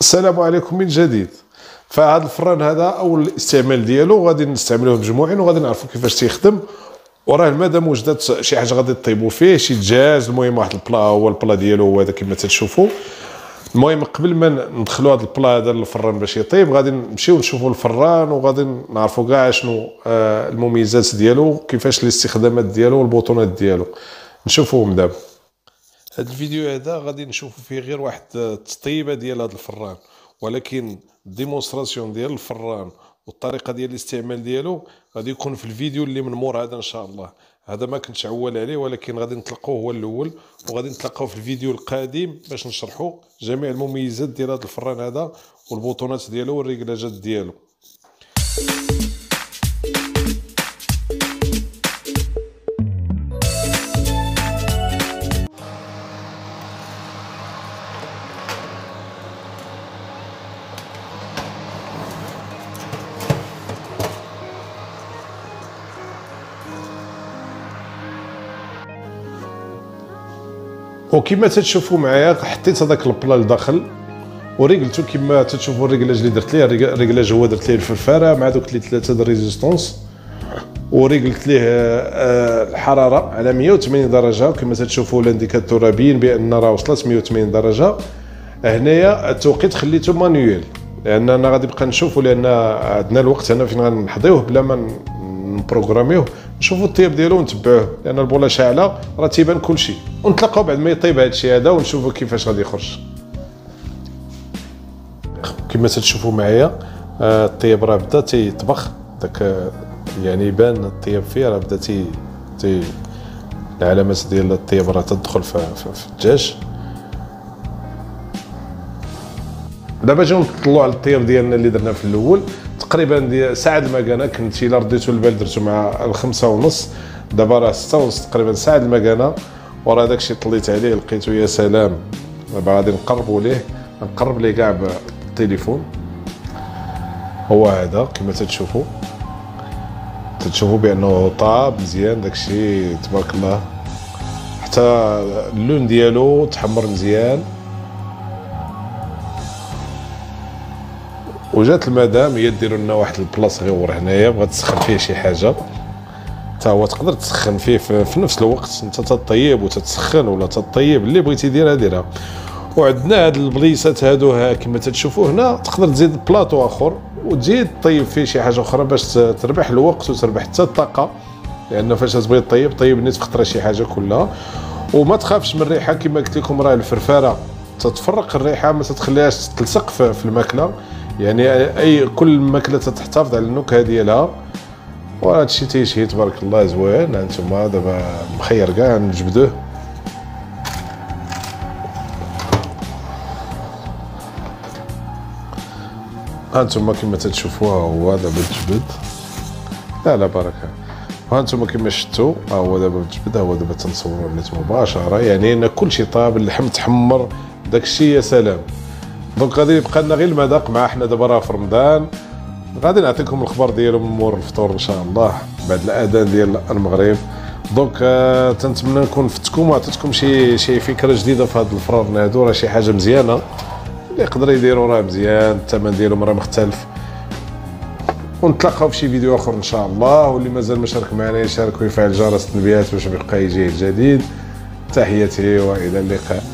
السلام عليكم من جديد. فهذا الفران هذا اول استعمال ديالو غادي نستعملوه مجموعين وغادي نعرفوا كيفاش تيخدم. وراه مادام وجدت شي حاجه غادي طيبوا فيه شي دجاج، المهم واحد البلا هو البلا ديالو هو هذا كما تشوفوا. المهم قبل ما ندخلوا هذا البلا هذا للفران باش يطيب غادي نمشيو نشوفوا الفران وغادي نعرفوا كاع شنو المميزات ديالو، كيفاش الاستخدامات ديالو والبطونات ديالو. نشوفوهم دابا. هذا الفيديو هذا غادي نشوفوا فيه غير واحد التطيبه ديال هذا الفران، ولكن ديمونستراسيون ديال الفران والطريقه ديال الاستعمال ديالو غادي يكون في الفيديو اللي من مور هذا ان شاء الله. هذا ما كنتش عول عليه، ولكن غادي نتلقاوه هو الاول، وغادي نتلقاو في الفيديو القادم باش نشرحوا جميع المميزات ديال هذا الفران هذا والبطونات ديالو والريكلاجات ديالو. وكما تتشوفوا معايا حطيت هذاك البلا لداخل وريقلتو كما تتشوفوا الريكلاج اللي درت ليه. الريكلاج هو درت ليه الفرفاره مع دوك اللي ثلاثه د الريزيستونس، وريقلت ليه الحراره على 180 درجه، وكما تتشوفوا الانديكاتور بين بان راه وصلت 180 درجه. هنايا التوقيت خليته مانيويل لاننا غادي نبقى نشوفوا، لان عندنا الوقت هنا فين غنحضيوه بلا ما نبروغراميوه، نشوفوا الطياب ديالو ونتبعوه لان البوله شاعله راه تيبان كلشي، ونتلاقاو بعد ما يطيب هذا الشيء هذا ونشوفوا كيفاش غادي يخرج. كما تشوفوا معايا الطياب راه بدا تيطبخ، داك يعني يبان الطياب فيه راه بدا العلامات ديال الطياب راه تدخل في الدجاج. دابا جاو نطلعوا على الطياب ديالنا اللي درنا في الاول تقريبا ديال ساعه المكانه. كنت الا رديتو البال درتو مع الخمسة ونص، دابا راه 6 ونص تقريبا ساعه المكانه. وراه داكشي طليت عليه لقيتو يا سلام. دابا غادي نقربوا ليه، نقرب ليه كاع بالتليفون. هو هذا كما تتشوفوا بانه طاب مزيان داكشي تبارك الله، حتى اللون ديالو تحمر مزيان. وجات المدام هي ديروا لنا واحد البلاص غيور هنايا، بغات تسخن فيه شي حاجه، حتى هو تقدر تسخن فيه في نفس الوقت، انت تطيب وتتسخن ولا تطيب اللي بغيتي ديرها. وعندنا هاد البليصات هادو كما تشوفوا هنا، تقدر تزيد بلاطو اخر وتزيد طيب فيه شي حاجه اخرى باش تربح الوقت وتربح حتى الطاقه، لانه فاش تبغي طيب نيت في خطره شي حاجه كلها. وما تخافش من الريحه، كما قلت لكم راه الفرفاره تتفرق الريحه، ما تخليهاش تلصق في الماكله، يعني كل ماكله تحتفظ على النكهه ديالها. وهذا الشيء تيشهي تبارك الله زوين. هانتوما دابا مخير كاع نجبدوه. هانتوما كما تشوفوها هو دابا تجبد، لا بركه. وهانتوما كما شفتوا هو دابا تجبد، هو دابا تنصوروا النت مباشره، يعني ان كلشي طاب، اللحم تحمر داكشي يا سلام. دونك غادي يبقى لنا غير المذاق مع حنا دابا راه في رمضان. غادي نعطيكم الخبر ديالو من مور الفطور ان شاء الله بعد الاذان ديال المغرب. دونك تنتمنى نكون فتكم وعطيتكم شي فكره جديده في هذا الفران هادو، راه شي حاجه مزيانه اللي يقدر يديروا راه مزيان، الثمن ديالهم راه مختلف. ونتلاقاو في شي فيديو اخر ان شاء الله، واللي مازال ما شارك معنا يشارك ويفعل جرس التنبيهات باش يبقى يجيه الجديد. تحياتي والى اللقاء.